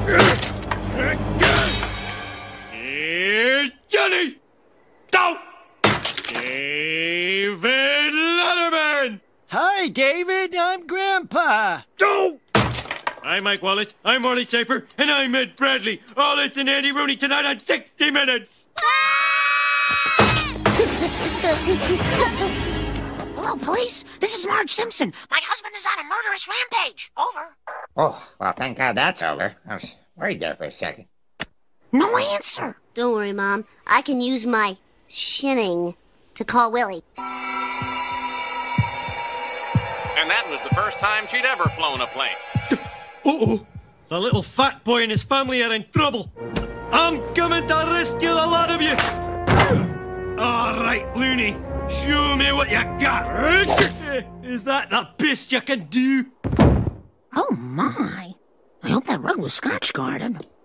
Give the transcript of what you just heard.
Here's Johnny! Don't! David Letterman! Hi, David. I'm Grandpa. Don't! I'm Mike Wallace, I'm Marley Schaefer, and I'm Ed Bradley. All this and Andy Rooney tonight on 60 Minutes! Hello, police. This is Marge Simpson. My husband is on a murderous rampage. Over. Oh, well, thank God that's over. I was worried there for a second. No answer. Don't worry, Mom. I can use my shinning to call Willie. And that was the first time she'd ever flown a plane. Uh-oh! The little fat boy and his family are in trouble. I'm coming to rescue the lot of you. All right, Looney. Show me what you got. Is that the best you can do? Oh, my. I hope that rug was Scotch Garden.